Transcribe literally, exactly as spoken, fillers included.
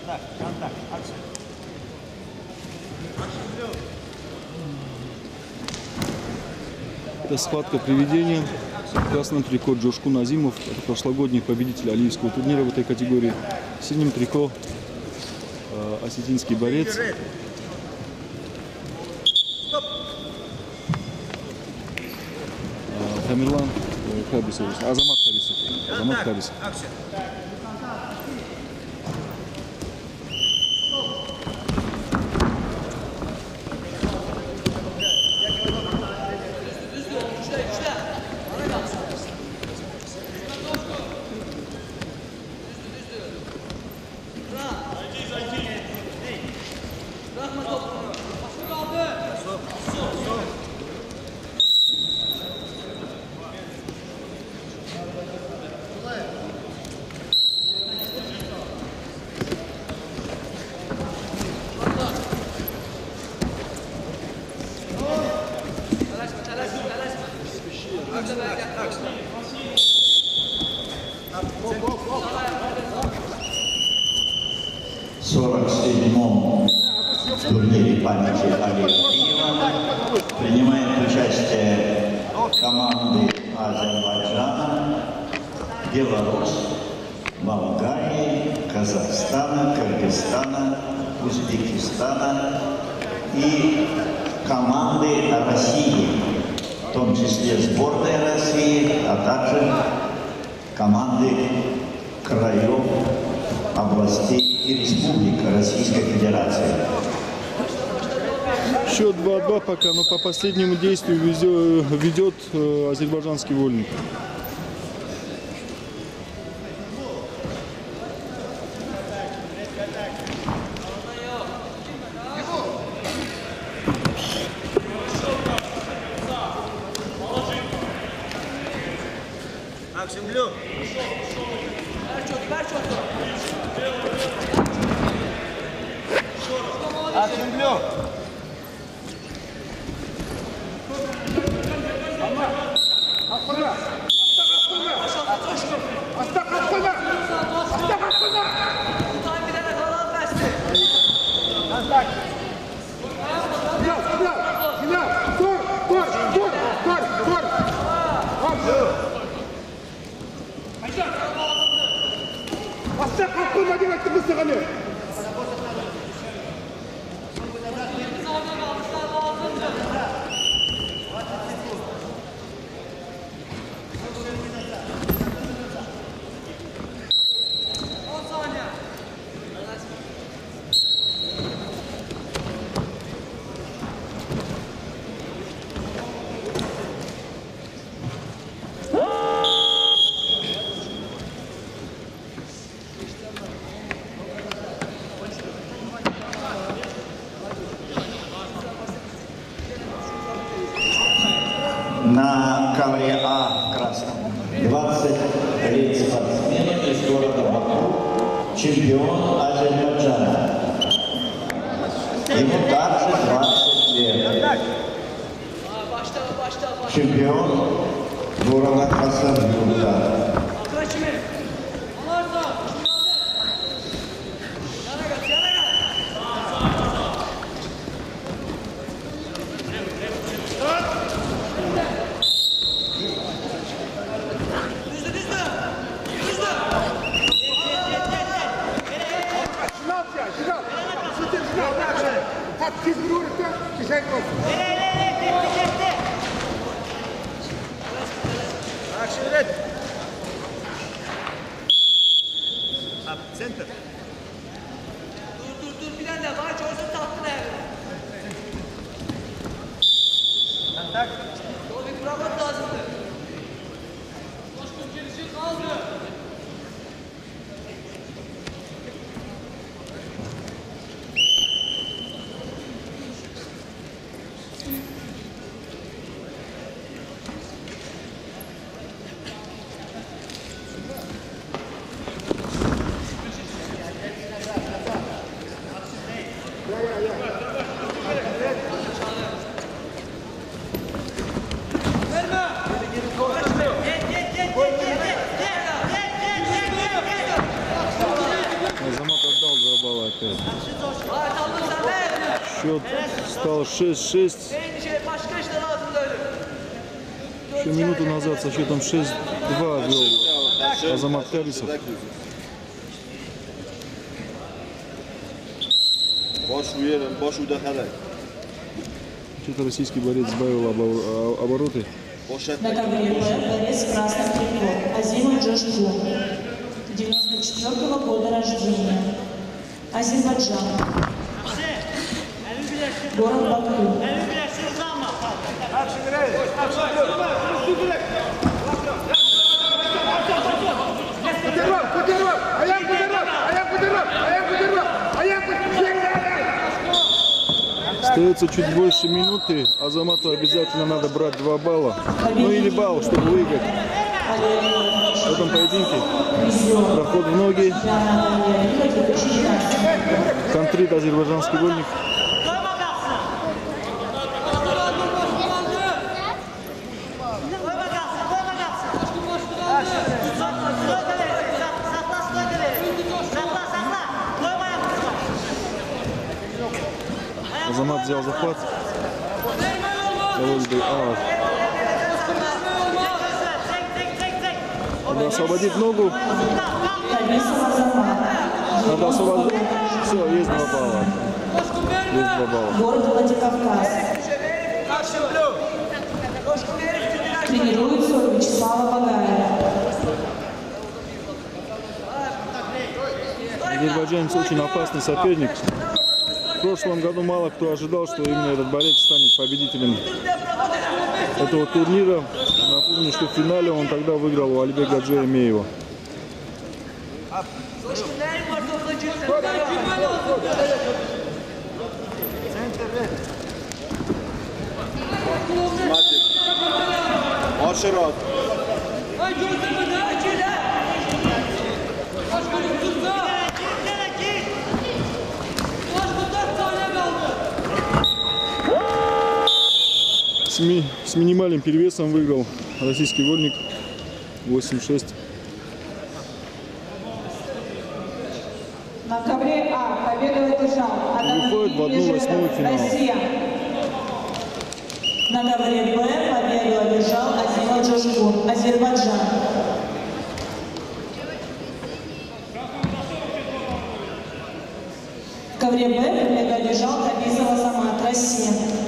Это схватка приведения. В красном трико Джошкун Азимов, это прошлогодний победитель алиевского турнира в этой категории. В синем трико э, осетинский борец. Э, Тамерлан э, Хабисов, Азамат Хабисов. Азамат Хабисов. В сорок седьмом турнире памяти Алиева принимает участие команды Азербайджана, Беларусь, Болгарии, Казахстана, Кыргызстана, Узбекистана и команды России, в том числе сборная России, а также команды краев, областей и республик Российской Федерации. Счет два-два пока, но по последнему действию ведет э, азербайджанский вольник. На ковре А в красном двадцать три спортсмена из города Баку, чемпион Азербайджана. Ему также двадцать лет. Чемпион города Хасавюрта. Center. Dur dur dur bir tane daha çözüm tattı ne? Tak. Doğru bir kuramak lazımdı. Başka gelişi kaldı. Yeah, yeah, пять. Счет стал шесть-шесть. Еще минуту назад со счетом шесть-два вел Азамат Харисов. Что-то российский борец сбавил обороты. На ковре борец красный трикот Азимов Джошку, девяносто четвёртого года рождения, Азербайджан, город Баку. Остается чуть больше минуты. Азамату обязательно надо брать два балла. Ну или балл, чтобы выиграть. В этом поединке проход в ноги. Контрит азербайджанский вольник. Азамат взял захват. А. Надо освободить ногу. Надо освободить. Все, есть два балла. Есть два балла. Город Владикавказ. Тренируется у Вячеслава Багаева. Азербайджанец очень опасный соперник. В прошлом году мало кто ожидал, что именно этот борец станет победителем этого турнира. Напомню, что в финале он тогда выиграл у Алибека Джеймеева. С, ми, с минимальным перевесом выиграл российский вольник восемь шесть. На ковре А победу одержал Выходит в одну восьмую финала. Россия. На ковре Б победу одержал Азимов Джошку, Азербайджан. В ковре Б победу одержал Хабизов Азамат, Россия.